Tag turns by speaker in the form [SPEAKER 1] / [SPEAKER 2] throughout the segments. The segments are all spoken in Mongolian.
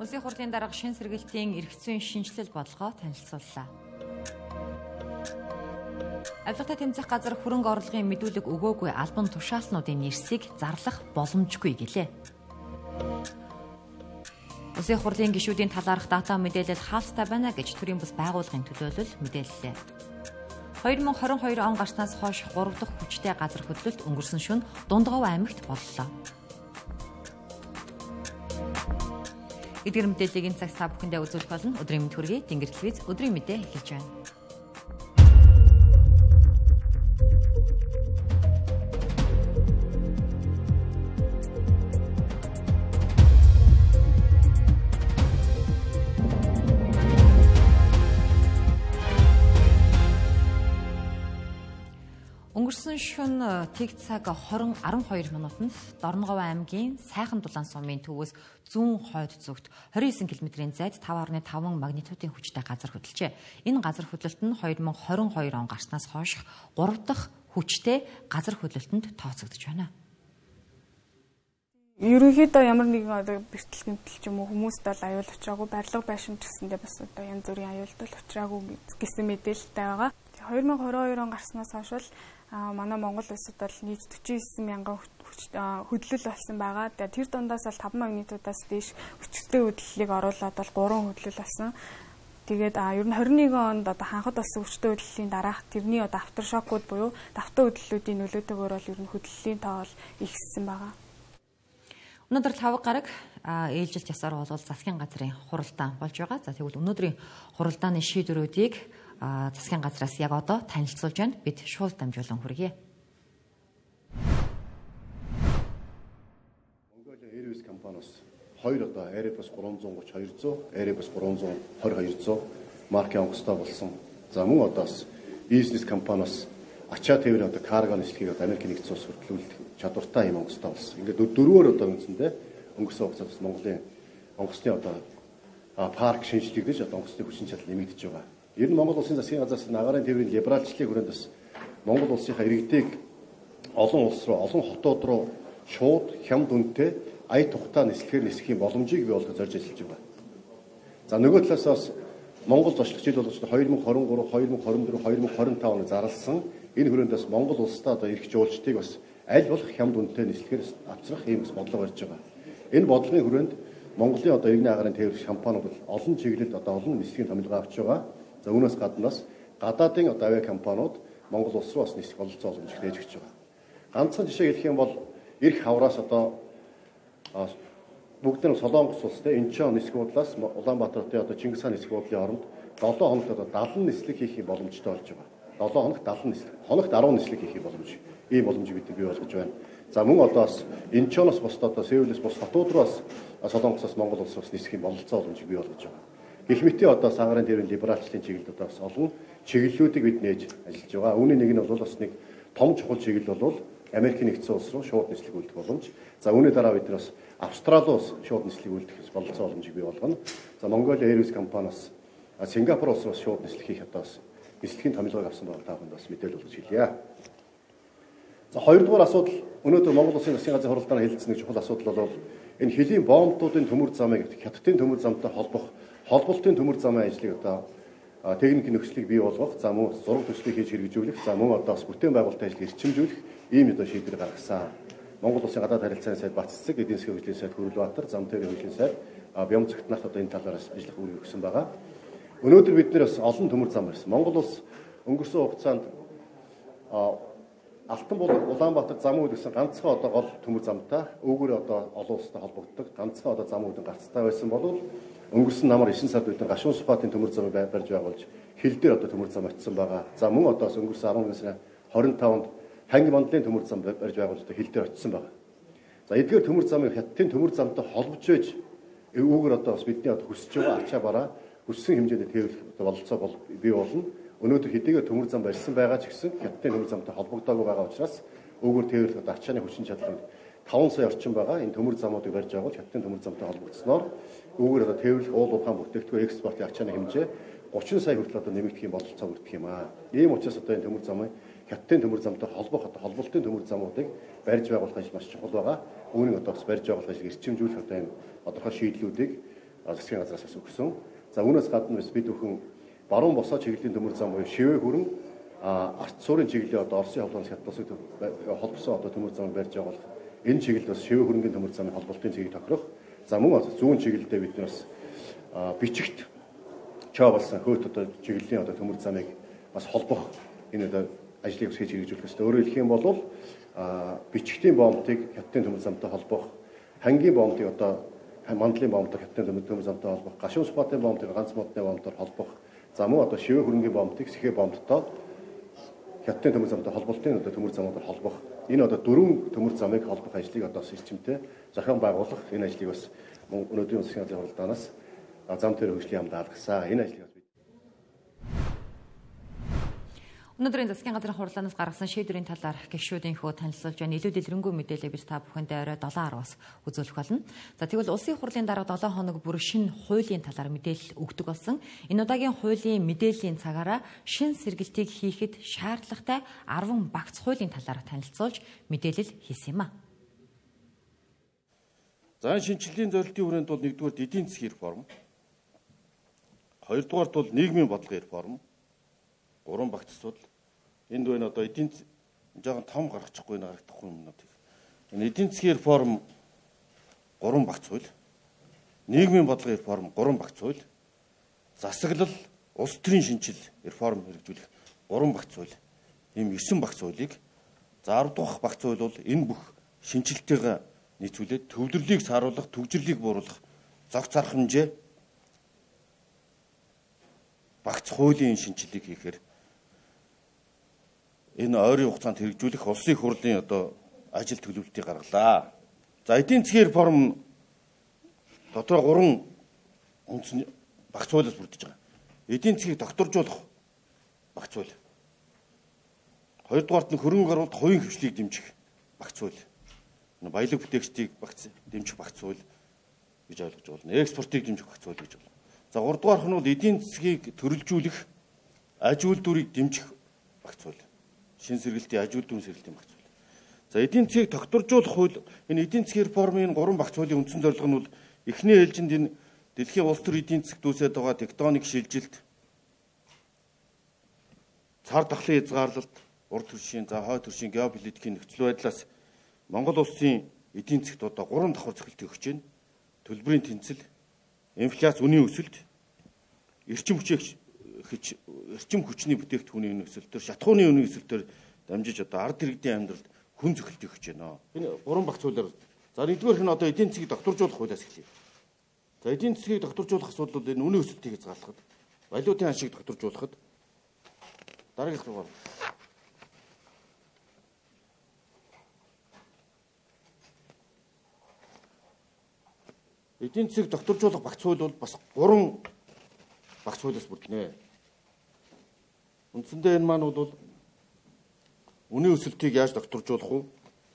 [SPEAKER 1] Улсын хурлын дарга шин сэргэлтийн эрх зүйн шинжилэл бодлогоо танилцууллаа. Авилгатай тэмцэх газар хөрөнгө орлогын мэдүүлэг өгөөгүй албан тушаалтнуудын нэрсийг зарлах боломжгүй гэлээ. Улсын хурлын гишүүдийн талаарх дата мэдээлэл хаалттай байна гэж төрийн бас байгууллагын төлөөлөл мэдээллээ. 2022 он гарснаас хойш 3 дахь хүчтэй газар хөдлөлт өнгөрсөн шөнө Дундгов аймагт боллоо. Эдгээр мэдээллийг энэ цагт та бүхэндээ үзүүлэх болно. Өдрийн мэд хүргэе. Тэнгэр телевиз өдрийн мэдээ эхэлж байна. Өнгөрсөн шөнө тэг цаг 20:12 минутанд Дорногов аймгийн Сайхан Дулаан сумын төвөөс зүүн хойд зүгт 29 км-ийн зайд 5.5 магнитудын хүчтэй газар хөдлөжээ. Энэ газар хөдлөлт нь 2022 он гарснаас хойш 3 дахь хүчтэй газар хөдлөлтөнд тооцогдож байна.
[SPEAKER 2] Ерөнхийдөө ямар нэгэн одоо бэртэл гэмтэл ч юм уу хүмүүст бол аюул учраагүй, барилга байшин гэсэндээ бас одоо янз бүрийн аюулд бол учраагүй гэсэн мэдээлэлтэй байгаа. 2022 он гарснаас хойш манай Монгол улсад бол нийт 49 мянган хөдлөл болсон байгаа. Тэр дундаас бол 5 магнитудаас дээш хүчтэй хөдлөлийг оруулаад бол 3 хөдлөл болсон. Тэгээд ер нь 21 онд одоо ханхад болсон хүчтэй хөдлөлийн дараах тэрний одоо авторшокууд буюу давтан хөдлөлүүдийн нөлөөтэйгээр бол ер нь хөдлөлийн тоо бол ихссэн байгаа.
[SPEAKER 1] Өнөөдөр 5 гараг ээлжилт ясаар бол засгийн газрын хуралдаан болж байгаа. За тэгвэл өнөөдрийн хуралдааны шийдвэрүүдийг засгийн газраас яг одоо танилцуулж байна. Бид шууд дамжуулан хүргэе.
[SPEAKER 3] Mongolia Airways компаниас 2 одоо Airbus 330-200, Airbus 320-200 маркийн онгоцтой болсон. За мөн одоос бизнес компаниас ачаа тээврийн одоо карго нислэгийг Америк нэгдсэн улс хүртэлүүлэх чадвартай юм онгоцтой болсон. Ингээд дөрвөөр одоо үндсэндээ өнгөрсөн хугацаанд Монголын онгоцны одоо парк шинжлэгдэж одоо онгоцны хүчин чадал нэмэгдэж байгаа. Ер нь Монгол улсын засгийн газраас агаарын тээврийн либералчлалын хүрээнд бас Монгол улсынхаа иргэдийг олон улс руу, олон хотууд руу шууд хямд үнэтэй ая тухтай нислэгээр нисэх боломжийг бий болгох зорж ажиллаж байгаа. За нөгөө талаас бас Монгол зочлох жил болгож 2023, 2024, 2025 оны зарласан энэ хүрээндээс Монгол улстай одоо эрх жуулчдыг бас аль болох хямд үнэтэй нислэгээр авчрах ийм бодлого барьж байгаа. Энэ бодлогын хүрээнд Монголын одоо иргэний агаарын тээврийн компаниуд олон чиглэлд одоо олон нислэгийн томилгоо авч байгаа. За үүнээс гаднаас гадаадын одоо авиа компаниуд Монгол улс руу бас нислэх бололцоо боломж нээж өгч байгаа. Ганцхан жишээ хэлэх юм бол эрх хавраас одоо бүгд нь Солонгос улстай Инчон нислэх бодлоос Улаанбаатарын одоо Чингис хаан нислэх бодлын оронд 7 хоногт одоо 70 нислэг хийх боломжтой болж байгаа. 7 хоногт 70 нислэг, хоногт 10 нислэг хийх боломж. Ийм боломж бид бий болгож байна. За мөн одоос Инчоноос бусдад одоо Сеулээс бус хотууд руу Солонгосоос Монгол улс руу нислэх бололцоо боломж бий болгож байгаа. Гэх мэт одоо агаарын тээврийн либералчлалын чиглэлд одоо бас олон чиглэлүүдийг бид нээж ажиллаж байгаа. Үүний нэг нь бол бас нэг том чухал чиглэл бол Америк нэгдсэн улс руу шууд нислэг үлдэх боломж. За үүний дараа бид бас Австралиус шууд нислэг үлдэх бололцоо боломжийг бий болгоно. За Mongolia Airways компаниас Сингапур улс руу шууд нислэг хийх одоо бас нислэгийн томилгоог авсан байгаа та бүхэнд бас мэдээлэл болгож хэлье. За хоёрдугаар асуудал өнөөдөр Монгол улсын засгийн газрын хуралдааны хэлэлцсэн нэг чухал асуудал бол энэ хөлийн бомбуудын төмөр замыг хятадын төмөр замтай холбох холболтын төмөр замын ажлыг одоо техникийн нөхцөлийг бий болгох, за мөн зураг төслийг хийж хэрэгжүүлэх, за мөн одоо бас бүтээн байгуулалтын ажлыг эрчимжүүлэх ийм одоо шийдвэр гаргасан. Монгол улсын гадаад харилцааны сайд Баццэг, эдийн засгийн хөгжлийн сайд Хөрөлбаатар, зам тээврийн хөгжлийн сайд Бямцэгт нарт одоо энэ талаараас ажиллах үйл өгсөн байгаа. Өнөөдөр бид нэр бас олон төмөр зам барьсан. Монгол улс өнгөрсөн хугацаанд Алтан Улаанбаатар зам үйл гэсэн ганцхан одоо гол төмөр замтай өвгөр одоо олон улстай холбогддог ганцхан одоо зам үүдэн гарцтай байсан бол өнгөрсөн намар 9 сард бид Гашуун Сухбатын төмөр замыг барьж байгуулж хил дээр одоо төмөр зам очсон байгаа. За мөн одоос өнгөрсөн 11 сарын 25-нд Ханги мандлын төмөр зам барьж байгуулж одоо хил дээр очсон байгаа. За эдгээр төмөр замыг хятадын төмөр замтай холбож байж өвгөр одоо бас бидний одоо хүсэж байгаа ачаа бараа хүссэн хэмжээнд тээврэх бололцоо бий болно. Өнөөдөр хэдийгээр төмөр зам барьсан байгаа ч гэсэн хятадын төмөр замтай холбогдоогүй байгаа учраас өвгөр тээвэрлэх ачааны хүчин чадал 5 сая орчим байгаа. Энэ төмөр замуудыг барьж байгуул хятадын төмөр замтай холбогдсноор өвгөр одоо тээвэрлэх уул уухайн бүтээгдэхүүн экспортын ачааны хэмжээ 30 сая хүртэл одоо нэмэгдэх юм бололцоо бүрдэх юм аа. Ийм учраас одоо энэ төмөр замыг хятадын төмөр замтай холбох одоо холболтын төмөр замуудыг барьж байгуулах ажил маш чухал байгаа. Үүнийг одоо бас барьж байгуулах ажил эрчимжүүлэх одоо энэ тодорхой шийдлүүдийг засгийн газраас өгсөн. За үүнээс гадна бид бүхэн баруун босоо чиглэлийн төмөр зам буюу шивээ хүрэн арт суурийн чиглэлийн одоо Оросын холбооноос хятадсыг холбосон одоо төмөр замыг барьж байгаа бол энэ чиглэл бас шивээ хүрэнгийн төмөр замын холболтын цэгийг тохирох. За мөн зүүн чиглэлдээ бид бас бичигт чаа болсон хөөт одоо чиглэлийн одоо төмөр замыг бас холбох энэ одоо ажлыг бас хийж хэрэгжүүлэх ёстой. Өөрөөр хэлэх юм бол бичигтийн боомтыг хятадын төмөр замтай холбох, хангийн боомтыг одоо мандлын боомтой хятадын төмөр замтай холбох, гашуун спатын боомтыг ганц модны боомтоор холбох. За мөн одоо шивээ хүрэнгийн боомтыг сэхээ боомттой хятадын төмөр замтай холболтын одоо төмөр замуудаар холбох. Энэ одоо дөрвөн төмөр замыг холбох ажлыг одоо эрчимтэй зохион байгуулах энэ ажлыг бас өнөөдрийн засгийн газрын хуралдаанаас зам дээр хөгжлийн яамд даалгасан. Энэ ажлыг бас
[SPEAKER 1] өнөөдрийн засгийн газрын хурлаанаас гаргасан шийдвэрийн талаар гишүүдийнхөө танилцуулж байна. Илүү дэлгэрэнгүй мэдээлэл бид та бүхэндээ орой 7:10-аас үзүүлэх болно. За тэгвэл улсын хурлын дараа 7 хоног бүр шинэ хуулийн талаар мэдээлэл өгдөг болсон. Энэ удаагийн хуулийн мэдээллийн цагаараа шинэ сэргэлтийг хийхэд шаардлагатай 10 багц хуулийн талаар танилцуулж мэдээлэл хийсэн юм а.
[SPEAKER 4] За шинжилгээний зорилтын хүрээнд бол 1-р эдийн засгийн реформ, 2-р бол нийгмийн бодлогын реформ, 3 багц асуудал. Энд байна одоо эдийн жоохон том гаргачихгүй харагдахгүй юмнууд. Энэ эдийн засгийн реформ 3 багц хууль, нийгмийн бодлогын реформ 3 багц хууль, засаглал, улс төрийн шинжил реформ хэрэгжүүлэх 3 багц хууль. Ийм 9 багц хуулийг за 10 дахь багц хууль бол энэ бүх шинжилгээгээ нийцүүлээд төвлөрлийг сааруулах, төгжрлийг бууруулах, зохиц арга хэмжээ багц хуулийн шинжилгээг хийхээр энэ ойрын хугацаанд хэрэгжүүлэх улсын хурлын одоо ажил төлөвлөлтийг гаргалаа. За эдийн засгийн реформ дотор 3 үндсэн багц хуулиас бүрдэж байгаа. Эдийн засгийг докторжуулах багц хууль. 2-дугаарт нь хөрөнгө оруулалт хувийн хвшлийг дэмжих багц хууль. Баялаг бүтээгчдийг дэмжих багц хууль гэж ойлгож байна. Экспортыг дэмжих багц хууль гэж байна. За 3-дугаарх нь бол эдийн засгийг төрөлжүүлэх аж үйлдвэрийг дэмжих багц хууль. Шинэ сэргэлтийн аж үйлдвэрийн сэргэлтийн багц хууль. За эдийн засгийг докторжуулах хууль энэ эдийн засгийн реформын 3 багц хуулийн үндсэн зорилго нь бол эхний ээлжинд энэ дэлхийн улс төр эдийн засаг дүүсээд байгаа тектоник шилжилт, цар тахлын хязгаарлалт, урд төршийн, за хойд төршийн геополитикийн нөхцөл байдлаас Монгол улсын эдийн засгт одоо 3 давхар цохилт өгч байна. Төлбөрийн тэнцэл, инфляц, үнийн өсөлт, эрчим хүчний бүтээгдэхүүний өсөлтөөр, шатхууны үнийн өсөлтөөр дамжиж одоо ард иргэдийн амьдралд хүн цохилт өгч байна. Энэ 3 багц хуулиар за 1-р нь одоо эдийн засгийг докторжуулах хуулиас эхлэе. За эдийн засгийг докторжуулах асуудлууд энэ үнийн өсөлтийг хязгаарлахад, валютын ханшийг докторжуулахад дараагийнх руу эдийн засгийг докторжуулах багц хууль бол бас 3 багц хуулиас бүрднэ. Үндсэндээ энэ маань бол үнийн өсөлтийг яаж докторжуулах вэ?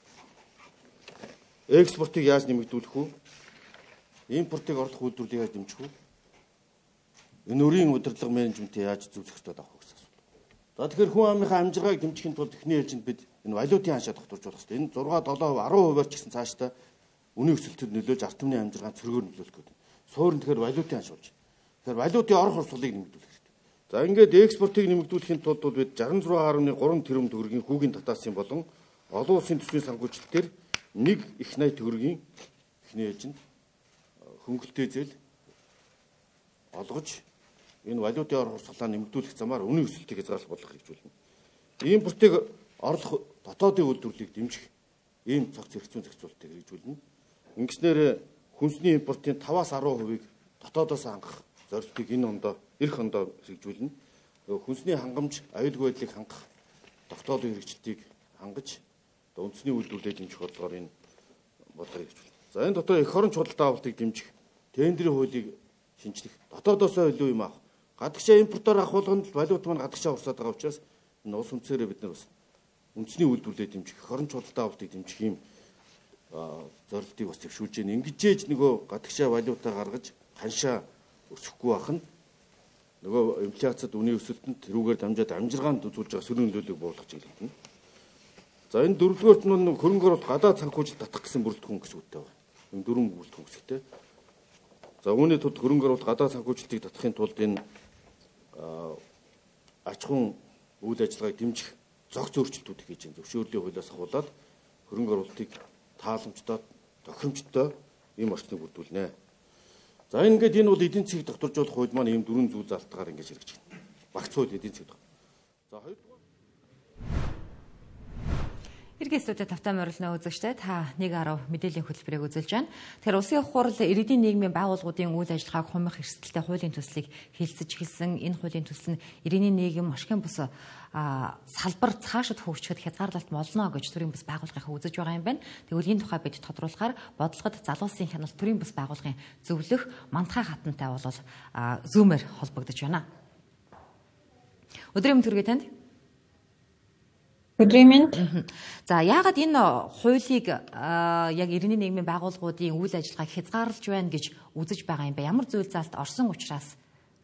[SPEAKER 4] Экспортыг яаж нэмэгдүүлэх вэ? Импортыг орлох үйлдвэрлэлийг яаж дэмжих вэ? Энэ өрийн удирдлага менежментийг яаж зөвлөх ёстой авах гэсэн асуулт. За тэгэхээр хүн амынхаа амжиргааг дэмжихийн тулд эхний ээлжинд бид энэ валютын ханшаа докторжуулах ёстой. Энэ 6, 7%, 10%-аар ч гэсэн цаашдаа үнийн өсөлтөд нөлөөлж ард түмний амжиргаанд цөргөөр нөлөөлөх гэдэг. Суурь нь тэгэхээр валютын ханш болж. Тэгэхээр валютын орох урсгалыг нэмэгдүүлэх хэрэгтэй. За ингээд экспортыг нэмэгдүүлэхийн тулд бид 66.3 тэрбум төгрөгийн хүүгийн татаасын болон олон улсын төсвийн санхүүжилтээр 1 их 80 төгрөгийн эхний ээлжинд хөнгөлтэй зээл олгож энэ валютын орох урсгалаа нэмэгдүүлэх замаар үнийн өсөлтийг хязгаарлах бодлого хэрэгжүүлнэ. Импортыг орлох дотоодын үйлдвэрлэлийг дэмжих ийм цогц хэрэгцүүн зохицуултыг хэрэгжүүлнэ. Ингэснээр хүнсний импортын 5-10%-ийг дотоодоос хангах зорилтыг энэ ондоо эх ондоо хэрэгжүүлнэ. Хүнсний хангамж, аюулгүй байдлыг хангах тогтоолын хэрэгжилтийг хангаж үндэсний үйлдвэрлэлийг дэмжих бодлогоор энэ бодлого хэрэгжүүлнэ. За энэ дотор эх орон чухалтай авалтыг дэмжих, тендерийн хуулийг шинжлэх, дотоодоосоо илүү юм авах. Гадагшаа импортоор авах болгонд валют маань гадагшаа урсаад байгаа учраас энэ улс үнцээрээ бид нар бас үндэсний үйлдвэрлэлийг дэмжих, эх орон чухалтай авалтыг дэмжих юм зорилтыг бас зөвшүүлж байна. Ингэжээж нөгөө гадагшаа валютаа гаргаж ханшаа өсөхгүй байх нь нөгөө инфляцид үнийн өсөлтөнд тэрүүгээр дамжаад амжиргаанд үзүүлж байгаа сөрөг нөлөөллийг бууруулах чиглэлд нь. За энэ дөрөвдүгээрт нь хөрөнгө оруулалт гадаад санхүүжилт татах гэсэн бүрэлдэхүүн гэсэн үгтэй байна. Энэ 4 бүрэлдэхүүн хэсэгтэй. За үүний тулд хөрөнгө оруулалт гадаад санхүүжилтийг татахын тулд энэ аж ахуйн үйл ажиллагааг дэмжих зохиц өөрчлөлтүүд хийж байна. Зөвшөөрлийн хуулиас ахуулаад хөрөнгө оруулалтыг тааламжтай, тохиромжтой ийм орчныг бүрдүүлнэ. За ингээд энэ бол эдийн засгийг докторжуулах хууль маань ийм дөрвөн зүйл залтгаар ингэж хэрэгжиж байна. Багц хууль эдийн засгийг. За хоёрдугаар
[SPEAKER 1] Иргэн студид тавтай морилно үзэгчтэй та 1.10 мэдээллийн хөтөлбөрийг үзүүлж байна. Тэгэхээр улсын их хурл иргэдийн нийгмийн байгууллагуудын үйл ажиллагааг хумих эрсдэлтэй хуулийн төслийг хэлэлцэж эхэлсэн. Энэ хуулийн төсөл нь иргэний нийгэм ашигын бус салбар цаашид хөгжихэд хязгаарлалт болно гэж төрийн бас байгууллагынхаа үзэж байгаа юм байна. Тэгвэл энэ тухай бид тодруулахаар бодлогод залуусын хяналт төрийн бас байгууллагын зөвлөх мандахай хатантай бол зүүмээр холбогдож байна. Өдрийн мэнд хүргэе танд.
[SPEAKER 5] Өдрийн мэнд.
[SPEAKER 1] За яагаад энэ хуулийг яг иргэний нийгмийн байгууллагуудын үйл ажиллагааг хязгаарлаж байна гэж үзэж байгаа юм бэ? Ямар зүйл залт орсон учраас?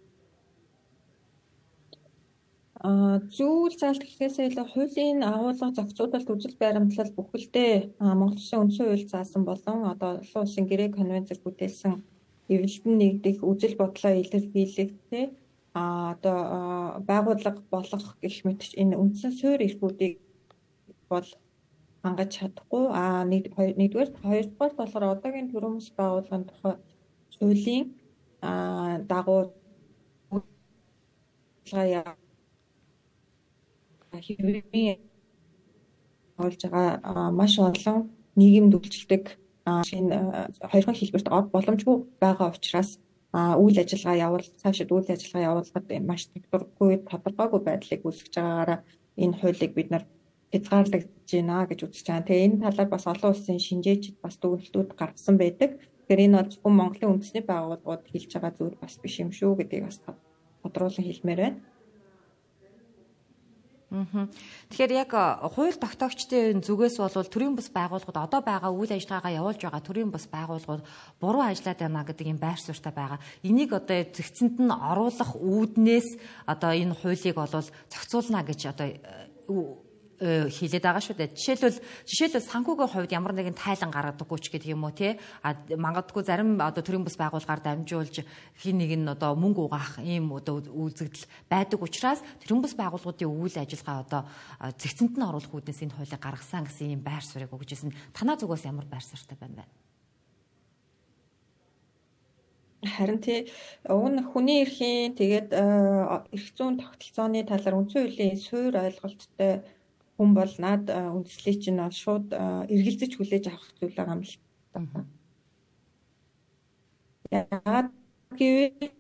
[SPEAKER 5] Зүйл залт гэхээсээ илүү хуулийн агуулга зохицуулалт үзэл баримтлал бүхэлдээ Монгол Улсын үндсэн хууль заасан болон одоо олон улсын гэрээ конвенцэд бүтээсэн эвлэлтэн нэгдэх үзэл бодлоо илэрхийлэх одоо байгууллага болох гэх мэт энэ үндсэн суурь эрхүүдийг бол хангаж чадахгүй. Нэгдүгээр, хоёрдугаар болохоор одоогийн төрийн бас байгууллагын тухай хуулийн дагуу хэвийн болж байгаа маш олон нийгэмд үйлчлдэг шинэ хоёрхан хэлбэрт ор боломжгүй байгаа учраас үйл ажиллагаа цаашид үйл ажиллагаа явуулахад маш тодорхойгүй байдлыг үүсгэж байгаагаараа энэ хуулийг бид нар хязгаарлаж байна гэж үзэж байгаа. Тэгээ энэ талаар бас олон улсын шинжээчид бас дүгнэлтүүд гаргасан байдаг. Тэгэхээр энэ бол зөвхөн Монголын үндэсний байгууллагууд хэлж байгаа зүйл бас биш юм шүү гэдгийг бас тодруулан хэлмээр байна.
[SPEAKER 1] Тэгэхээр яг хууль тогтоогчдын зүгээс бол төрийн бас байгууллагууд одоо байгаа үйл ажиллагаагаа явуулж байгаа төрийн бас байгууллагууд буруу ажиллаад байна гэдэг юм байр суурьтай байгаа. Энийг одоо зэгцэнд нь оруулах үүднээс одоо энэ хуулийг бол зохицуулна гэж одоо хэлээд байгаа шүү дээ. Жишээлбэл санхүүгийн хувьд ямар нэгэн тайлан гаргадаггүй ч гэдэг юм уу тий. Магадгүй зарим одоо төрийн бас байгууллагаар дамжуулж хин нэг нь одоо мөнгө угаах ийм одоо үйлдэл байдаг учраас төрийн бас байгууллагуудын үйл ажиллагаа одоо зэгцэнд нь оруулах үүднээс энэ хуулийг гаргасан гэсэн ийм байр суурийг өгж ирсэн. Танаа зүгээс ямар байр суурьтай байна вэ?
[SPEAKER 5] Харин тий хүний эрхийн тэгээд эрх зүйн тогтолцооны талаар үндсэн хуулийн суурь ойлголттой хүн бол над үндэслэлийг чинь шууд эргэлзэж хүлээж авах зүйл байгаа юм л та. Яагаад гэвэл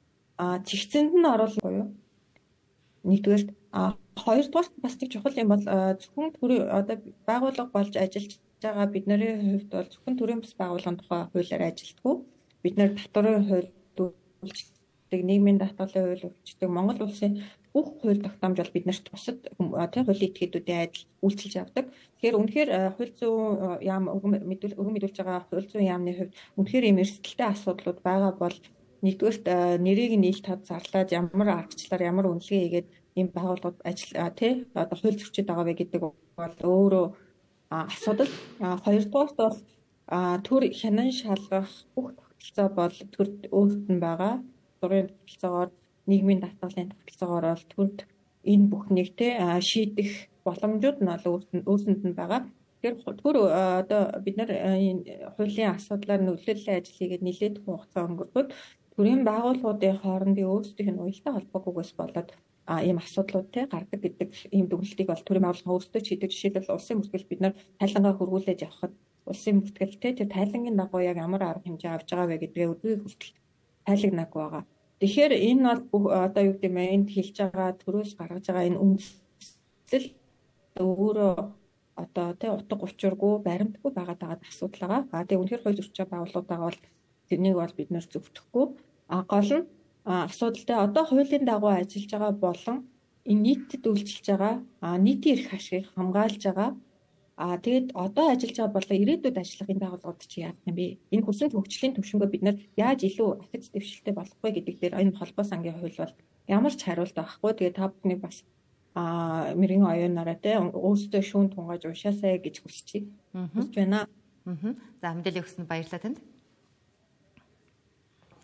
[SPEAKER 5] зэгцэнд нь оруулах буюу нэгдүгээр хоёрдугаар бас нэг чухал юм бол зөвхөн төрийн одоо байгууллага болж ажиллаж байгаа бидний хувьд бол зөвхөн төрийн бас байгууллагын тухай хуулиар ажилтгүй бид нар татварын хууль үйлчилдэг нийгмийн даатгалын хууль үйлчилдэг Монгол улсын бүх хууль тогтоомж бол биднэрт тусад хуулийн этгээдүүдийн адил үйлчилж явдаг. Тэгэхээр үнэхээр хууль зүйн яам өргөн мэдүүлж байгаа хууль зүйн яамны хувьд үнэхээр ийм эрсдэлтэй асуудлууд байгаа бол нэгдүгээрт нэрийг нийлт тод зарлаад ямар аргачлаар ямар үнэлгээ хийгээд ийм байгууллагууд одоо хууль зөрчиж байгаа вэ гэдэг бол өөрөө асуудал. Хоёрдугаарт бол төр хянан шалгах бүх тогтолцоо бол төрд өөрт нь байгаа. Төрийн тогтолцоогоор нийгмийн даатгалын тогтолцоогоор бол төрд энэ бүхнийг шийдэх боломжууд нь бол өөрсөнд нь байгаа. Тэгэхээр төр одоо бид нар хуулийн асуудлаар нөлөөллийн ажил хийгээд нэлээд хугацаа өнгөрөхөд төрийн байгууллагуудын хоорондын өөрсдийнх нь уялдаа холбоогүйгээс болоод ийм асуудлууд гардаг гэдэг ийм дүгнэлтийг бол төрийн байгууллага өөрсдөө чийдэг. Жишээлбэл улсын бүртгэл бид нар тайлангаа хөрвүүлээд явхад улсын бүртгэлтэй тэр тайлангийн дагуу яг ямар арга хэмжээ авч байгаа вэ гэдгээ өдөрт хүртэл тайлагнаг байгаа. Тэгэхээр энэ бол одоо юу гэдэг юм энд хэлж байгаа төрөөс гаргаж байгаа энэ үндэслэл өөрөө одоо утга учиргүй баримтгүй байгаа асуудал байгаа. Тэгээ үнэхээр хууль зөрчиж байгууллагуудаа бол тэрнийг бол бид нэр зөвтөхгүй. Гол нь асуудалтай одоо хуулийн дагуу ажиллаж байгаа болон энэ нийтэд үйлчилж байгаа нийтийн эрх ашигыг хамгаалж байгаа тэгээд одоо ажиллаж байгаа болоо ирээдүйд ажиллах энэ байгууллагууд чи яах юм бэ? Энэ хүссэн хөгжлийн төвшнгөө бид нар яаж илүү ахиц дэвшилтэй болох вэ гэдэг дээр энэ холбоо сангийн хууль бол ямар ч хариулт байхгүй. Тэгээд та бүхний бас мэрэгэн оюунаараа өөрсдөө шүүн тунгааж уншаасай гэж хүсэж байна.
[SPEAKER 1] За мэдээлэл өгсөнд баярлалаа танд.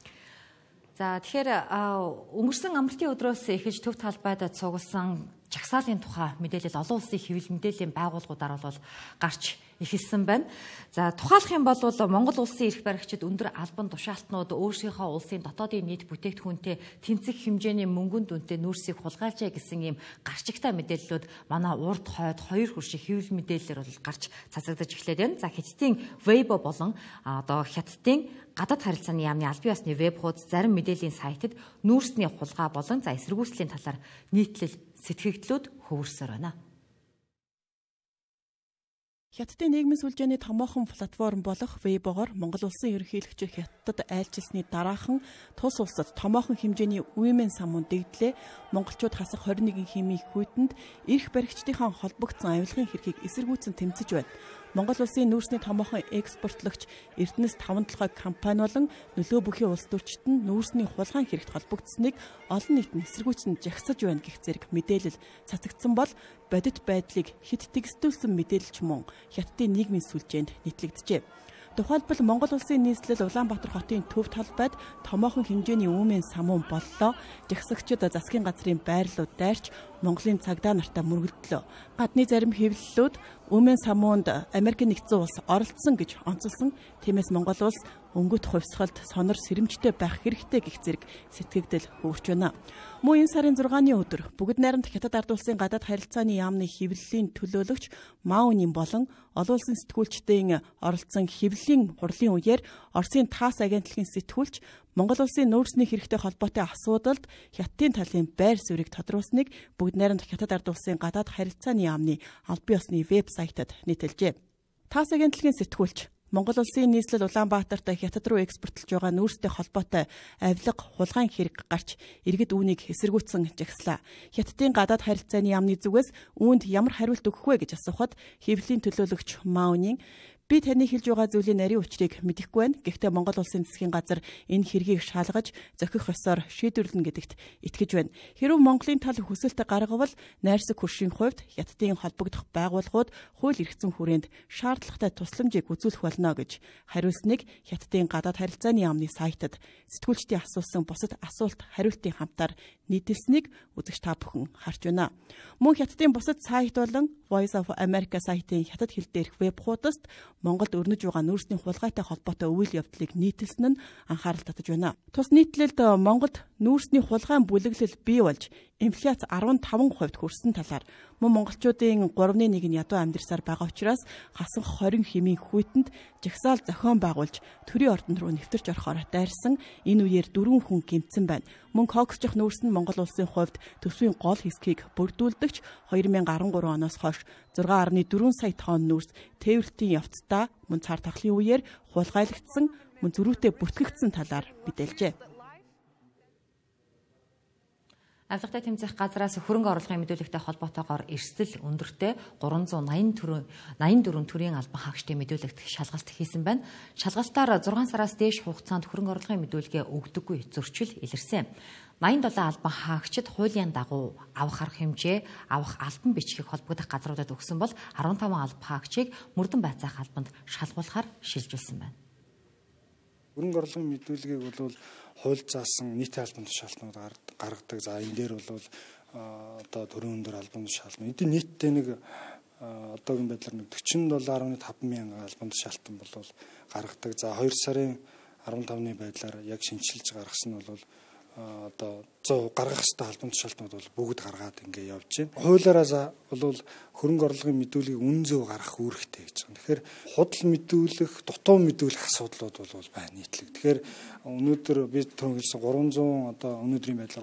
[SPEAKER 1] За тэгэхээр өнгөрсөн амралтын өдрөөс эхэлж төв талбайд цугласан жагсаалын тухай мэдээлэл олон улсын хэвлэл мэдээллийн байгууллагуудаар бол гарч эхэлсэн байна. За тухайлах юм бол Монгол улсын эрх баригчид өндөр албан тушаалтнууд өөрсдийнхөө улсын дотоодын нийт бүтээгдэхүүнтэй тэнцэх хэмжээний мөнгөнд үнэтэй нүүрсийг хулгайлжээ гэсэн ийм гарчигтай мэдээллүүд манай урд хойд хоёр хөршиг хэвлэл мэдээллээр бол гарч цацагдаж эхлээд байна. За Хятадын Weibo болон одоо Хятадын гадаад харилцааны яамны албан ёсны веб хуудас зарим мэдээллийн сайтад нүүрсний хулгай болон за эсэргүүцлийн талаар нийтлэл сэтгэгдлүүд хөвөрсөөр байна.
[SPEAKER 6] Хятадын нийгмийн сүлжээний томоохон платформ болох Weibo-гоор Монгол улсын ерөнхийлөгч Хятадд айлчилсны дараахан тус улсад томоохон хэмжээний үеийн самуун дэгдлээ монголчууд хасах 21 хэмээх хүйтэнд эрх баригчдынхаа холбогдсон авилгын хэргийг эсэргүүцэн тэмцэж байна. Монгол улсын нүүрсний томоохон экспортлогч Эрдэнэс 5 толгой компани болон нөлөө бүхий улс төрчид нь нүүрсний хулгайн хэрэгт холбогдсныг олон нийт нь эсэргүүцэн жагсаж байна гэх зэрэг мэдээлэл цацагдсан бол бодит байдлыг хэд тэгстүүлсэн мэдээлэлч мөн Хятадын нийгмийн сүлжээнд нийтлэгдэжээ. Тухайлбал Монгол улсын нийслэл Улаанбаатар хотын төв талбайд томоохон хэмжээний үмэн самуун боллоо. Жагсагчид засгийн газрын байрлалууд дайрч Монголын цагдаа нартаа мөргөлдлөө. Гадны зарим хэвлэлүүд үмэн самуунд Америк нэгдсэн улс оролцсон гэж онцолсон. Тиймээс Монгол улс өнгөт хувьсгалд сонор сэрэмжтэй байх хэрэгтэй гэх зэрэг сэтгэгдэл хөвөрч байна. Мөн энэ сарын 6-ны өдөр бүгд найрамд Хятад ард улсын гадаад харилцааны яамны хэвлэлийн төлөөлөгч Маунин болон олон улсын сэтгүүлчдийн оролцсон хэвлэлийн хурлын үеэр Оросын ТАСС агентлагийн сэтгүүлч Монгол улсын нүүрсний хэрэгтэй холбоотой асуудалд Хятадын талын байр суурийг тодруулсныг бүгд найрамд Хятад ард улсын гадаад харилцааны яамны албан ёсны веб сайтад нийтэлжээ. ТАСС агентлагийн сэтгүүлч Монгол улсын нийслэл Улаанбаатарт Хятад руу экспортлж байгаа нүүрстэй холбоотой авилга хулгайн хэрэг гарч иргэд үүнийг эсэргүүцсэн жагслаа. Хятадын гадаад харилцааны яамны зүгээс үүнд ямар хариулт өгөх вэ гэж асуухад хэвлэлийн төлөөлөгч Маунин би таны хэлж байгаа зүйлийн нарийн учрыг мэдэхгүй байна. Гэхдээ Монгол улсын засгийн газар энэ хэргийг шалгаж зохих ёсоор шийдвэрлэнэ гэдэгт итгэж байна. Хэрвээ Монголын тал хүсэлт гаргавал найрсаг хөршийн хувьд Хятадын холбогдох байгууллагууд хууль эрхцэн хүрээнд шаардлагатай тусламжийг үзүүлэх болно гэж хариулсныг Хятадын гадаад харилцааны яамны сайтад сэтгүүлчдийн асуусан бусад асуулт хариултын хамтаар нийтэлсэнийг үзэгч та бүхэн харж байна. Мөн Хятадын бусад сайт болон Voice of America сайтын хятад хэл дээрх веб хуудасд Монголд өрнөж байгаа нүүрсний хулгайтай холбоотой үйл явдлыг нийтэлсэн нь анхаарал татаж байна. Тус нийтлэлд Монголд нүүрсний хулгайн бүлэглэл бий болж инфляц 15% хүрсэн талаар мөн монголчуудын 3/1 нь ядуу амьдарсаар байгаа учраас хасах 20 хэмийн хүйтэнд жагсаал зохион байгуулж төрийн ордон руу нэвтэрч орохоор дайрсан энэ үеэр 4 хүн гэмтсэн байна. Мөн коксчих нүүрс нь Монгол улсын хувьд төсвийн гол хэсгийг бүрдүүлдэгч 2013 оноос хойш 6.4 сая тонн нүүрс тээвэрлтийн явцдаа мөн цар тахлын үеэр хулгайлагдсан мөн зөрүүтэй бүртгэгдсэн талаар мэдээлжээ.
[SPEAKER 1] Авилгатай тэмцэх газраас хөрөнгө оруулгын мэдүүлэгтэй холбоотойгоор эрсдэл өндөртэй 384 төрлийн албан хаагчдын мэдүүлэгт шалгалт хийсэн байна. Шалгалтаар 6 сараас дээш хугацаанд хөрөнгө оруулгын мэдүүлгээ өгдөггүй зөрчил илэрсэн. 87 албан хаагчид хуулийн дагуу авах арга хэмжээ, авах албан бичгийг холбогдох газруудад өгсөн бол 15 албан хаагчийг мөрдөн байцаах албанд шалгуулахаар шилжүүлсэн байна.
[SPEAKER 7] Хөрөнгө оруулгын мэдүүлгийг бол хууль заасан нийтийн албан тушаалтнууд гаргадаг. За энэ дээр бол одоо төрийн өндөр албан тушаалт. Эдийн нийтдээ нэг одоогийн байдлаар $47.5 мянган албан тушаалтан бол гаргадаг. За 2 сарын 15-ны байдлаар яг шинжилж гаргасан нь бол одоо 100 гаргах ёстой албан тушаалтнууд бол бүгд гаргаад ингээ явж байна. Хуулиараа бол хөрөнгө оруулгын мэдүүлгийг үн зөв гаргах үүрэгтэй гэж байна. Тэгэхээр худал мэдүүлэх, дутуу мэдүүлэх асуудлууд бол байна нийтлэг. Тэгэхээр өнөөдөр би түрүүн хэлсэн 300 одоо өнөөдрийн байдлаар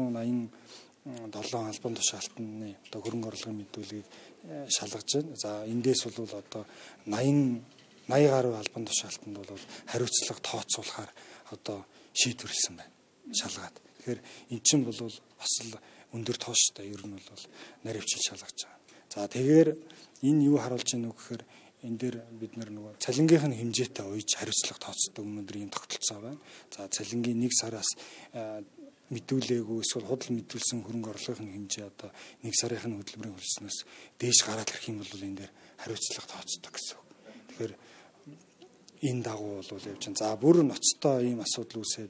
[SPEAKER 7] 387 албан тушаалтны одоо хөрөнгө оруулгын мэдүүлгийг шалгаж байна. За эндээс бол одоо 80 гаруй албан тушаалтанд бол хариуцлага тооцоолохоор одоо шийдвэрлсэн байна. Шалгаад. Тэгэхээр эн чинь бол бас л өндөр тооштой ер нь бол наривчилж шалгаж байгаа. За тэгэхээр энэ юу харуулж байна вэ гэхээр энэ дээр бид нөгөө цалингийнх нь хэмжээтэй уйж хариуцлага тооцдог өнөөдөр ийм тогтолцоо байна. За цалингийн 1 сараас мэдүүлээгүй эсвэл худал мэдүүлсэн хөрөнгө оруулгын хэмжээ одоо 1 сарын хөтөлбөрийн хөлснөөс дээш гараад ирэх юм бол энэ дээр хариуцлага тооцдог гэсэн үг. Тэгэхээр энэ дагуу бол явж байна. За бүр ноцтой ийм асуудал үүсээд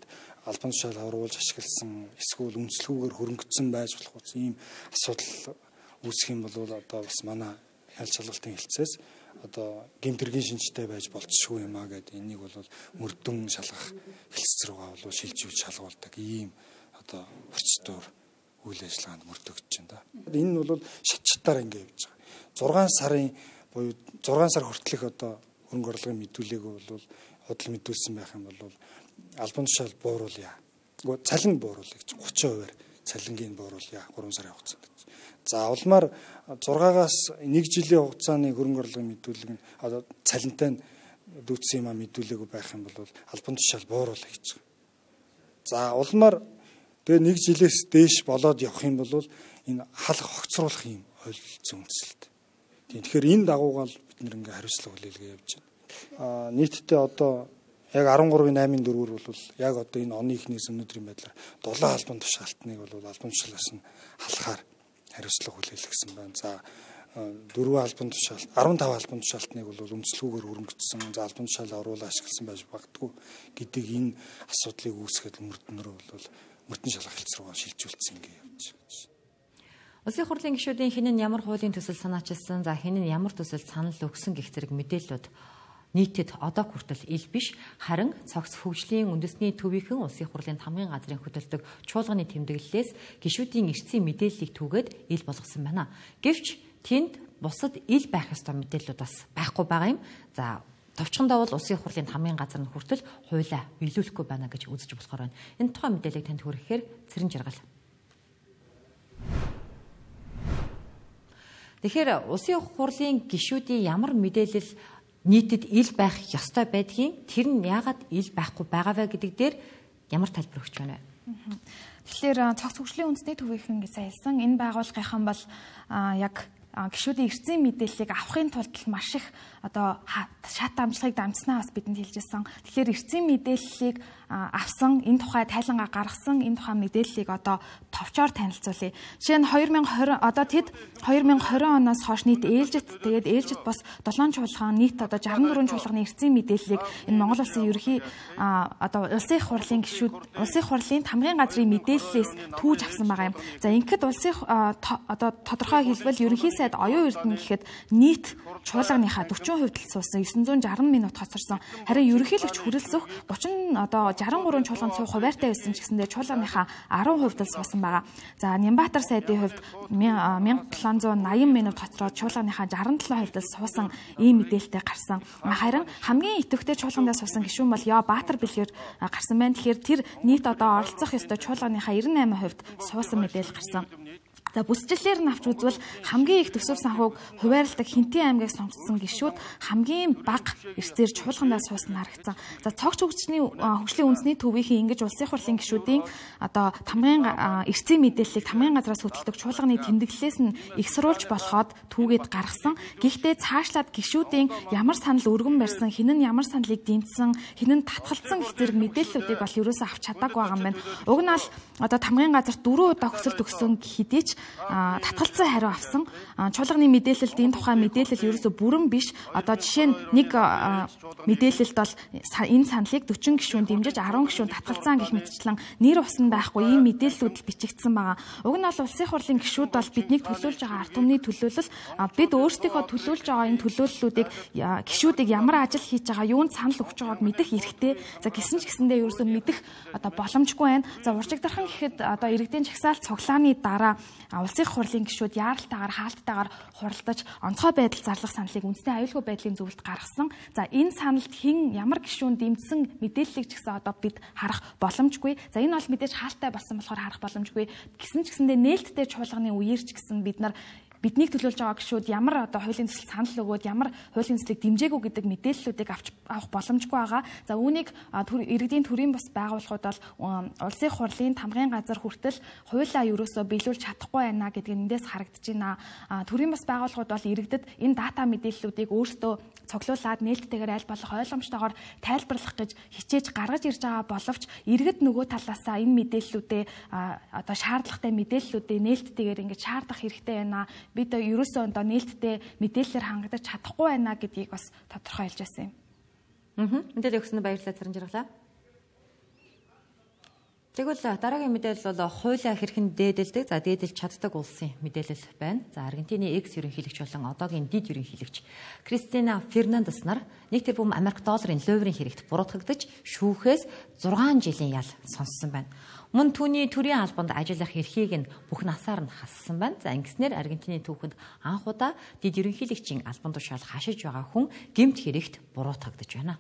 [SPEAKER 7] албан тушаал оруулж ашигласан эсвэл үнэлэхүүгээр хөрөнгөцсөн байж болох үс ийм асуудал үүсэх юм бол одоо бас манай ялж шалгалтын хэлцээс одоо гэмтэргийн шинжтэй байж болцсохгүй юм а гэдэг энийг бол мөрдөн шалгах хэлцэц рүүгээ бол шилжүүлж шалгуулдаг ийм одоо процедур үйл ажиллагаанд мөрдөгдөж байна да. Энэ нь бол шатчтаар ингэ явж байгаа. 6 сарын буюу 6 сар хүртэлх одоо хөрөнгө орлогын мэдүүлээг бол худал мэдүүлсэн байх юм бол албан тушаал бууруулъя. Цалин бууруулъя гэж 30%-аар цалингийн бууруулъя 3 сарын хугацаанд. За улмаар 6-аас 1 жилийн хугацааны хөрөнгө орлогын мэдүүлэг нь одоо цалинтай нь дүүцсэн юм а мэдүүлээгүй байх юм бол албан тушаал бууруулъя гэж. За улмаар тэгээ 1 жилээс дээш болоод явах юм бол энэ халах хогцруулах юм ойлголцсон үндсэлт. Тэгэхээр энэ дагуугаал бид нэр ингээ хариуцлага хүлээлгээ явж байна. Нийтдээ одоо яг 13.8-4-өр бол яг одоо энэ оны эхнээс өнөөдрийн байдлаар 7 албан тушаалтныг бол албан тушаалаас нь халахаар хариуцлага хүлээлгэсэн байна. За 4 албан тушаалт 15 албан тушаалтныг бол үндэслэхүүгээр хөрөнгөцсөн. За албан тушаалаа оруулаад ашигласан байж магадгүй гэдэг энэ асуудлыг үүсгэхэд мөрдөнрөө бол мөрдөн шалгах хэлц рүү шилжүүлсэн ингээ явж байна.
[SPEAKER 1] Улсын хурлын гишүүдийн хэн нь ямар хуулийн төсөл санаачилсан, за хэн нь ямар төсөл санал өгсөн гэх зэрэг мэдээллүүд нийтэд одоо хүртэл ил биш, харин цогц хөгжлийн үндэсний төвийнхэн улсын хурлын хамгийн газрын хөтөлдөг чуулганы тэмдэглэлээс гишүүдийн эрсцийн мэдээллийг түгээд ил болгосон байна. Гэвч тэнд бусад ил байх ёстой мэдээллүүд бас байхгүй байгаа юм. За товчхондоо бол улсын хурлын хамгийн газар нь хүртэл хуулиа биелүүлэхгүй байна гэж үзэж болохоор байна. Энэ тухай мэдээллийг танд хүрэхээр Цэрэн Жаргал. Тэгэхээр улсын хурлын гишүүдийн ямар мэдээлэл нийтэд ил байх ёстой байдгийг тэр нь яагаад ил байхгүй байгаа вэ гэдэг дээр ямар тайлбар өгч байна вэ?
[SPEAKER 2] Тэгэхээр цогц хөгжлийн үндэсний төвийнхэн гэж хэлсэн энэ байгууллагынхан бол яг гишүүдийн эрсцийн мэдээллийг авахын тулд маш их одоо шат амжилтыг дамжснаа бас бидэнд хэлжсэн. Тэгэхээр эрсцийн мэдээллийг авсан, энэ тухай тайлангаа гаргасан, энэ тухай мэдээллийг одоо товчоор танилцуулъя. Жишээ нь 2020 одоо тэд 2020 оноос хойш нийт ээлжит бас 7 чуулган нийт одоо 64 чуулганы эрсцийн мэдээллийг энэ Монгол улсын ерөнхий одоо улсын хурлын гишүүд, улсын хурлын хамгийн газрын мэдээллээс түүж авсан байгаа юм. За ингээд улсын одоо тодорхой хэлбэл ерөнхий сайд оюун эрдэнэ гэхэд нийт чуулганыхаа 40% л суусан 960 минут хоцорсон. Харин ерөнхийлөгч хүрэлцэх 63 чуулганд суух хуваартай байсан ч гэсэндээ чуулганыхаа 10% л суусан байгаа. За Нямбатар сайдын хувьд 1780 минут хоцроод чуулганыхаа 67% л суусан ийм мэдээлэлтэй гарсан. Харин хамгийн идэвхтэй чуулгандаа суусан гишүүн бол Яа Баатар Бэлгээр гарсан байна. Тэгэхээр тэр нийт одоо оролцох ёстой чуулганыхаа 98% суусан мэдээлэл гарсан. За бүсчлэлээр нь авч үзвэл хамгийн их төсөв санхуг хуваарилдаг Хинтэн аймгийг сонгосон гишүүд хамгийн бага эрсээр чуулгандаа суусан харагдсан. За цогц хөгжлийн үндэсний төвийнхээ ингэж улсын хурлын гишүүдийн одоо тамгын эрсцийн мэдээллийг тамгын газраас хөтэлдэг чуулганы тэмдэглэлээс нь ихсруулж болоход түүгээд гаргасан. Гэхдээ цаашлаад гишүүдийн ямар санал өргөн барьсан, хэн нь ямар саналыг дэмжсэн, хэн нь татгалцсан гэх зэрэг мэдээллүүдийг бол ерөөсөө авч чадаагүй байгаа юм байна. Уг нь л одоо тамгын газарт 4 удаа хүсэлт өгсөн хэдий ч татгалцсан хариу авсан. Чуулганы мэдээлэлд энэ тухай мэдээлэл ерөөсө бүрэн биш. Одоо жишээ нь нэг мэдээлэлд бол энэ саналыг 40 гишүүн дэмжиж 10 гишүүн татгалцсан гэх мэтчлэн нэр усан байхгүй ийм мэдээллүүд бичигдсэн байгаа. Уг нь бол улсын хурлын гишүүд бол биднийг төлөөлж байгаа ард түмний төлөөлөл бид өөрсдийнхөө төлөөлж байгаа энэ төлөөллүүдийг гишүүдийг ямар ажил хийж байгаа, юунд санал өгч байгааг мэдэх эрхтэй. За гисэн ч гэсэндээ ерөөсө мэдэх одоо боломжгүй байна. За урчигдархан гэхэд одоо иргэдийн жагсаалт цуглааны дараа улсын хурлын гишүүд яаралтайгаар хаалттайгаар хуралдаж онцгой байдал зарлах саналыг үндэсний аюулгүй байдлын зөвлөлд гаргасан. За энэ саналд хэн ямар гишүүн дэмжсэн мэдээллийг ч гэсэн одоо бид харах боломжгүй. За энэ бол мэдээж хаалттай болсон болохоор харах боломжгүй. Гэсэн ч гэсэндээ нээлттэй чуулганы үеэр ч гэсэн биднийг төлөөлж байгаа гишүүд ямар одоо хуулийн төсөл санал өгөөд ямар хуулийн төслийг дэмжээгүй гэдэг мэдээллүүдийг авах боломжгүй байгаа. За үүнийг иргэдийн төрийн бас байгууллагууд бол улсын хурлын тамгын газар хүртэл хуулиа ерөөсөө биелүүлж чадахгүй байна гэдг нь эндээс харагдаж байна. Төрийн бас байгууллагууд бол иргэдэд энэ дата мэдээллүүдийг өөрсдөө цуглуулад нээлттэйгээр аль болох ойлгомжтойгоор тайлбарлах гэж хичээж гаргаж ирж байгаа боловч иргэд нөгөө талаасаа энэ мэдээллүүдээ одоо шаардлагатай мэдээллүүдээ нээлттэйгээр ингэж шаардах хэрэгтэй байна. Бид ерөөсөө одоо нээлттэй мэдээлэлээр хангадаж чадахгүй байна гэдгийг бас тодорхой хэлж байсан юм.
[SPEAKER 1] Мэдээлэл өгсөнд баярлалаа Цэрэн Жаргалаа. Тэгвэл дараагийн мэдээлэл бол хуулиа хэрхэн дээдэлдэг, за дээдэлж чаддаг улсын мэдээлэл байна. За Аргентины экс ерөнхийлөгч болон одоогийн дид ерөнхийлөгч Кристина Фернандес нар 1 тэрбум Америк долларын луврын хэрэгт буруутгагдаж шүүхээс 6 жилийн ял сонссон байна. Мөн түүний төрийн албанд ажиллах эрхийг нь бүх насаар нь хассан байна. За ингэснээр Аргентины түүхэнд анх удаа дид ерөнхийлөгчийн албан тушаал хашиж байгаа хүн гэмт хэрэгт буруутгагдаж байна.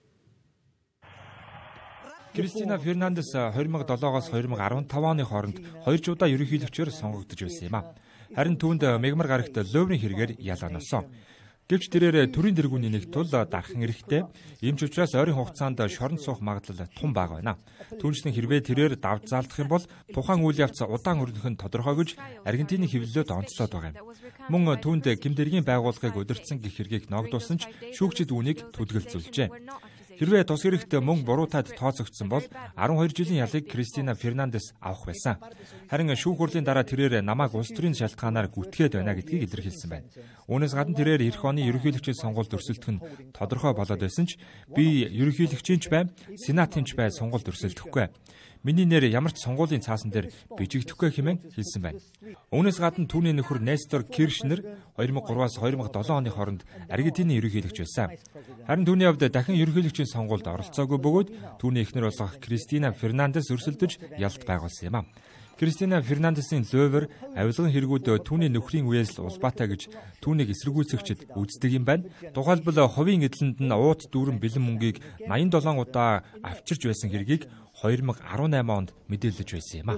[SPEAKER 8] Кристина Фернандес 2007-оос 2015 оны хооронд 2 удаа ерөнхийлөгчөөр сонгогдож байсан юм а. Харин түүнд мягмар гарагт луврын хэрэгээр ял оноосон. Гэвч тэрээр төрийн дэргүүний нэг тул дархан эрэхтэй ийм ч учраас ойрын хугацаанд шоронд суух магадлал тун бага байна. Түүнчлэн хэрвээ тэрээр давж заалдах юм бол тухайн үйл явц удаан өрнөх нь тодорхой гэж Аргентины хэвлэлд онцлоод байгаа юм. Мөн түүнд гэмтэргийн байгууллагыг удирдсан гэх хэргийг ногдуулсан ч шүүгчид үүнийг түлгэлцүүлжээ. Хэрвээ тус хэрэгт мөнгө буруутаад тооцогдсон бол 12 жилийн ялыг Кристина Фернандес авах байсан. Харин шүүх хурлын дараа тэрээр намайг улс төрийн шалтгаанаар гүтгээд байна гэдгийг илэрхийлсэн байна. Үүнээс гадна тэрээр эх оны ерөнхийлөгчийн сонгуульд өрсөлдөх нь тодорхой болоод байсан ч би ерөнхийлөгчийн ч бай, сенатын ч бай сонгуульд өрсөлдөхгүй. Миний нэр ямар ч сонгуулийн цаасан дээр бичигдэхгүй хэмээн хэлсэн байна. Үүнээс гадна түүний нөхөр Нестор Киршнер 2003-аас 2007 оны хооронд Аргентины ерөнхийлөгч байсан. Харин түүний хувьд дахин ерөнхийлөгчийн сонгуульд оролцоогүй бөгөөд түүний эхнэр болох Кристина Фернандес өрсөлдөж ялалт байгуулсан юм а. Кристина Фернандесийн лувр авилгын хэрэгүүд түүний нөхрийн үеэс улбаатай гэж түүнийг эсэргүүцэгчд үздэг юм байна. Тухайлбал хувийн эдлэнд нь ууц дүүрэн бэлэн мөнгийг 87 удаа авчирч байсан хэргийг 2018 онд мэдээлж байсан юм а.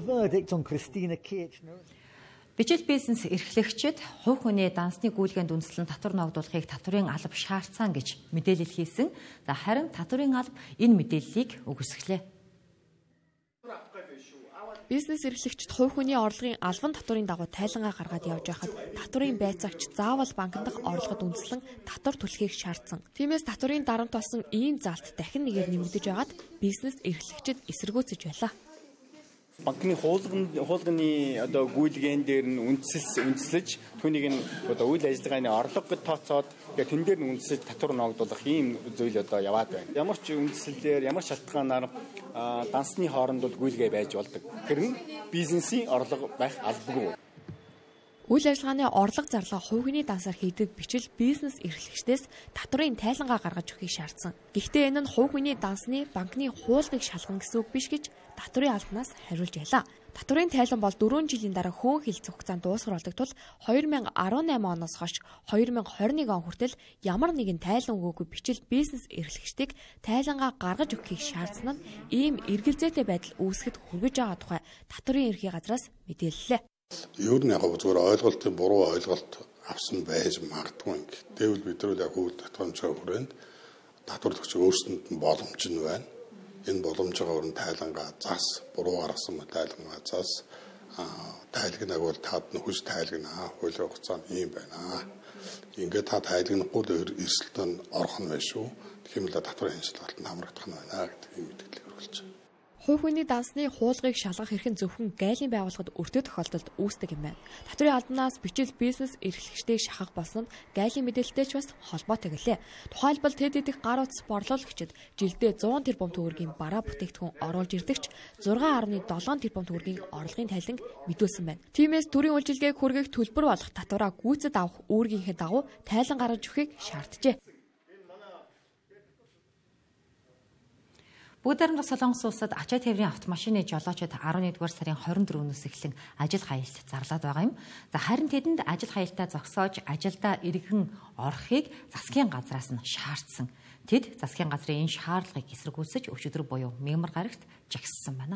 [SPEAKER 1] Бичил бизнес эрхлэгчид хувь хүний дансны гүйлгээнд үндэслэн татвар ногдуулахыг татврын алба шаардсан гэж мэдээлэл хийсэн. За харин татврын алба энэ мэдээллийг үгүйсгэлээ.
[SPEAKER 9] Бизнес эрхлэгчид хувь хүний орлогын албан татврын дагуу тайлангаа гаргаад явж байхад татврын байцаагч заавал банкнд орлогод үндэслэн татвар төлөхийг шаардсан. Тиймээс татврын дарамт болсон ийм залт дахин нэгээр нэмэгдэж байгаад бизнес эрхлэгчид эсэргүүцэж байлаа.
[SPEAKER 10] Банкны хуулганы гүйлгээн дээр нь үндэслэж түүнийг нь үйл ажиллагааны орлого гэж тооцоод тэн дээр нь үндэслэж татвар ногдуулах ийм зүйл яваад байна. Ямар ч үндэслэлээр ямар шалтгаанаар дансны хооронд гүйлгээ байж болдог. Тэр нь бизнесийн орлого байх албагүй.
[SPEAKER 9] Үйл ажиллагааны орлого зарлага хувь хүний дансаар хийдэг бичил бизнес эрхлэгчдээс татврын тайлангаа гаргаж өгөхийг шаардсан. Гэхдээ энэ нь хувь хүний дансны банкны хуулийг шалгана гэсэн үг биш гэж татврын албанаас хариулж байлаа. Татврын тайлан бол 4 жилийн дараа хөөн хилцэх хугацаанд дуусгар болдог тул 2018 оноос хойш 2021 он хүртэл ямар нэгэн тайлан өгөөгүй бичил бизнес эрхлэгчдийг тайлангаа гаргаж өгөхийг шаардсан нь ийм эргэлзээтэй байдал үүсгэхэд хүргэж байгаа тухай татврын ерхий газраас мэдээллээ.
[SPEAKER 11] Ер нь яг зүгээр ойлголтын буруу ойлголт авсан байж магадгүй юм. Тэгвэл бид нар яг үйл татварчаа хүрээнд татвар төлөгч өөрсөнд нь боломж нь байна. Энэ боломжоо өрн тайлангаа зас буруу гаргасан тайлангаа зас тайлгнаг бол таад нөхөж тайлгнаа хуулийн хугацаанд юм байна. Ингээд та тайлгнахгүй эрсдэлд орох нь байна шүү. Тэгмэл татварын хяналтанд хамрагдах нь байна гэдэг юм мэдээлэл өргөлж байна.
[SPEAKER 9] Хувь хүний дансны хуулгыг шалгах хэрхэн зөвхөн гайлын байгууллагад өртөө тохиолдолд үүсдэг юм байна. Татврын албанаас бичил бизнес эрхлэгчдийг шахах болсон нь гайлын мэдээлэлтэй ч бас холбоотой гэлээ. Тухайлбал тэд идэх гар утас борлуулагчид жилдээ 100 тэрбум төгрөгийн бараа бүтээгдэхүүн оруулж ирдэгч 6.7 тэрбум төгрөгийн орлогын тайланг мэдүүлсэн байна. Тиймээс төрийн үйлчилгээг хүргэх төлбөр болох татвараа гүйцэд авах үүргийнхээ дагуу тайлан гаргаж өгөхийг шаарджээ.
[SPEAKER 1] Бүгдээрэн Солонгос улсад ачаа тээврийн автомашины жолоочид 11-р сарын 24-өөс эхлэн ажил хаялт зарлаад байгаа юм. За харин тэдэнд ажил хаялтаа зогсоож ажилдаа эргэн орохыг засгийн газраас нь шаардсан. Тэд засгийн газрын энэ шаардлагыг эсэргүүцэж өчигдөр буюу мягмар гарагт жагссан байна.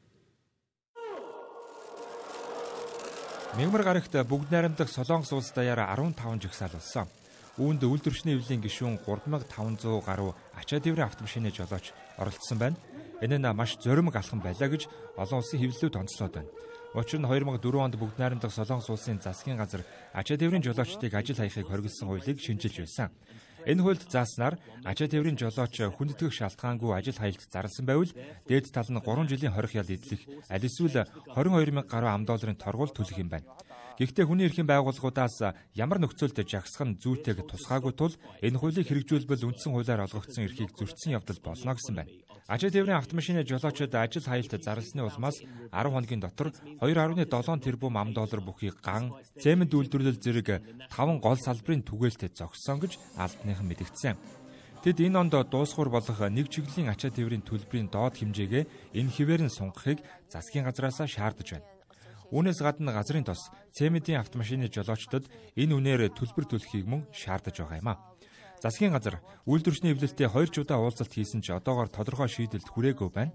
[SPEAKER 8] Мягмар гарагт бүгд найрамдах Солонгос улс даяараа 15 жагсаал болсон. Үүнд үйлдвэрчний эвлийн гишүүн 3500 гаруй ачаа тээврийн автомашины жолооч оролцсон байна. Энэ нь маш зоримог алхам байлаа гэж олон улсын хэвлэлүүд онцлоод байна. Учир нь 2004 онд бүгд найрамдах Солонгос улсын засгийн газар ачаа тээврийн жолоочдыг ажил хаягхыг хориглосон хуулийг шинжилж байсан. Энэ хуульд зааснаар ачаа тээврийн жолооч хүндэтгэх шалтгаангүй ажил хаялт зарласан байвал дээд тал нь 3 жилийн хорих ял эдлэх аль эсвэл 22,000 гаруй $10 торгуул төлөх юм байна. Гэхдээ хүний эрхийн байгууллагуудаас ямар нөхцөлд жагсах нь зүйтэйг тусгаагүй тул энэ хуулийг хэрэгжүүлбэл үндсэн хуулиар олгогдсон эрхийг зөрчсөн явдал болно гэсэн байна. Ачаа тээврийн автомашины жолоочид ажил хаялт зарласны улмаас 10 хоногийн дотор 2.7 тэрбум $. Бүхий ган, цемент үйлдвэрлэл зэрэг 5 гол салбарын түгээлтэд зогссон гэж албаныхан мэдгдсэн. Тэд энэ онд дуусгуур болох нэг чиглэлийн ачаа тээврийн төлбөрийн доод хэмжээгээ энэ хിവэр нь сунгахыг засгийн газраас шаардаж байна. Үүнээс гадна газрын тос цементийн автомашины жолоочдод энэ үнээр төлбөр төлөхийг мөн шаардаж байгаа юм а. Засгийн газар үйлдвэрчний эвлэлтэд 2 удаа уулзалт хийсэн ч одоогоор тодорхой шийдэлд хүрээгүй байна.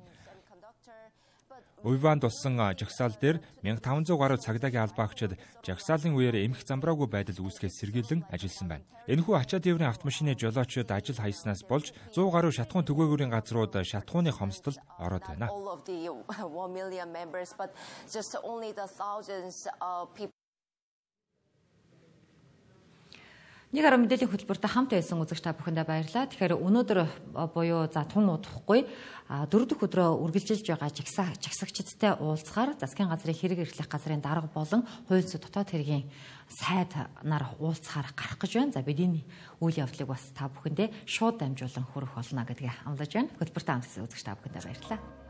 [SPEAKER 8] Уйванд болсон жагсаал дээр 1500 гаруй цагдаагийн албаагчид жагсаалын үеэр эмх замбраагүй байдал үүсгээс сэргийлэн ажилласан байна. Энэхүү ачаа тээврийн автомашины жолоочид ажил хаяснаас болж 100 гаруй шатхуун түгээгүүрийн газрууд шатхууны хомсдолд ороод байна.
[SPEAKER 1] Нэг арга мэдээллийн хөтөлбөртэй хамт байсан үзэгч та бүхэндээ баярлалаа. Тэгэхээр өнөөдөр буюу тун удахгүй 4 дахь өдрөө үргэлжилж байгаа жагсагчдтай уулзахаар засгийн газрын хэрэг эрхлэх газрын дарга болон хууль зүйн дотоод хэргийн сайд нар уулзахаар гарах гэж байна. За бид энэ үйл явдлыг бас та бүхэндээ шууд дамжуулан хүргэх болно гэдгийг амлаж байна. Хөтөлбөртэй хамт үзэгч та бүхэндээ баярлалаа.